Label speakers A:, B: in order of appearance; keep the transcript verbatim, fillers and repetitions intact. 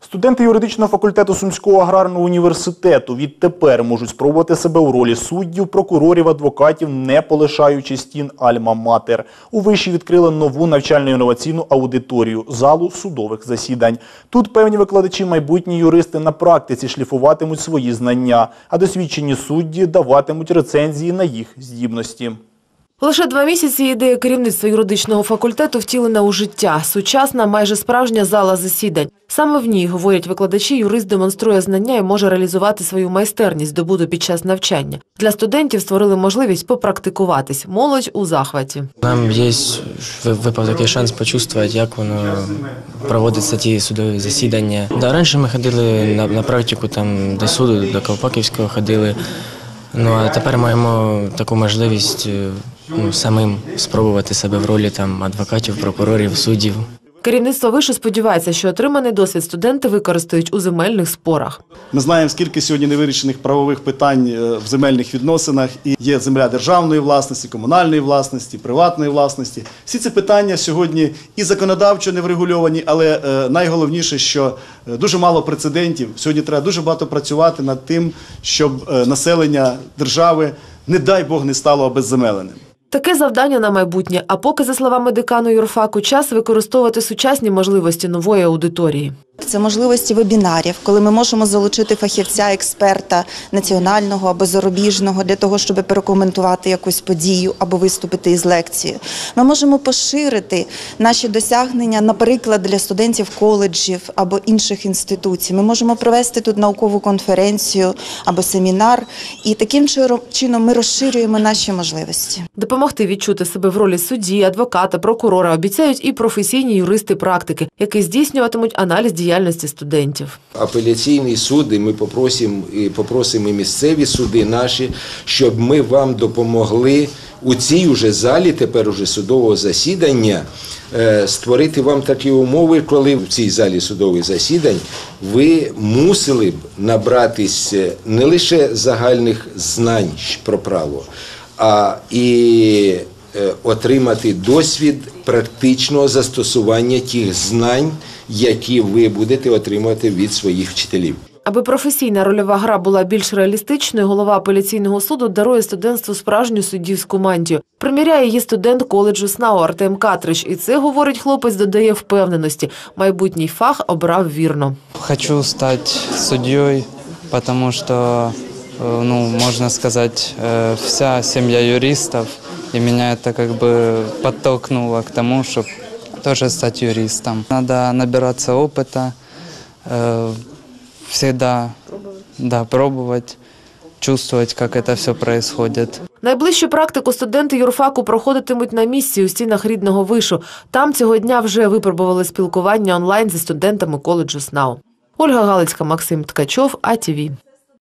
A: Студенти юридичного факультету Сумського аграрного університету відтепер можуть спробувати себе у ролі суддів, прокурорів, адвокатів, не полишаючи стін Альма-Матер. У виші відкрили нову навчально-інноваційну аудиторію – залу судових засідань. Тут певні викладачі, майбутні юристи на практиці шліфуватимуть свої знання, а досвідчені судді даватимуть рецензії на їх здібності.
B: Лише два місяці ідея керівництва юридичного факультету втілена у життя. Сучасна, майже справжня зала засідань. Саме в ній, говорять викладачі, юрист демонструє знання і може реалізувати свою майстерність, здобуту під час навчання. Для студентів створили можливість попрактикуватись. Молодь у захваті.
C: Нам є випав такий шанс почувствувати, як воно проводиться ті судові засідання. Да, раніше ми ходили на, на практику там, до суду, до Ковпаківського ходили. Ну, а тепер маємо таку можливість ну, самим спробувати себе в ролі там, адвокатів, прокурорів, суддів.
B: Керівництво вишу сподівається, що отриманий досвід студенти використають у земельних спорах.
D: Ми знаємо, скільки сьогодні невирішених правових питань в земельних відносинах. І є земля державної власності, комунальної власності, приватної власності. Всі ці питання сьогодні і законодавчо не врегульовані, але найголовніше, що дуже мало прецедентів. Сьогодні треба дуже багато працювати над тим, щоб населення держави, не дай Бог, не стало обезземеленим.
B: Таке завдання на майбутнє, а поки, за словами декану юрфаку, час використовувати сучасні можливості нової аудиторії.
E: Це можливості вебінарів, коли ми можемо залучити фахівця, експерта національного або зарубіжного для того, щоб перекоментувати якусь подію або виступити із лекцією. Ми можемо поширити наші досягнення, наприклад, для студентів коледжів або інших інституцій. Ми можемо провести тут наукову конференцію або семінар, і таким чином ми розширюємо наші можливості.
B: Допомогти відчути себе в ролі судді, адвоката, прокурора обіцяють і професійні юристи-практики, які здійснюватимуть аналіз діяльності студентів.
F: Апеляційні суди ми попросимо, і попросимо і місцеві суди наші, щоб ми вам допомогли у цій уже залі, тепер уже судового засідання, створити вам такі умови, коли в цій залі судових засідань ви мусили б набратись не лише загальних знань про право, а і отримати досвід практичного застосування тих знань, які ви будете отримувати від своїх вчителів.
B: Аби професійна рольова гра була більш реалістичною, голова апеляційного суду дарує студентству справжню суддівську мантію. Приміряє її студент коледжу СНАУ Артем Катрич. І це, говорить хлопець, додає впевненості. Майбутній фах обрав вірно.
G: Хочу стати суддєю, тому що, ну, можна сказати, вся сім'я юристів, і мене це как бы підтолкнуло к тому, щоб тоже стать юристом. Надо набираться опыта, э, всегда да, пробовать, чувствовать, как это все происходит.
B: Найближчу практику студенти юрфаку проходитимуть на місці у стінах рідного вишу. Там цього дня вже випробували спілкування онлайн зі студентами коледжу СНАУ. Ольга Галицька, Максим Ткачов, А Ті Ві.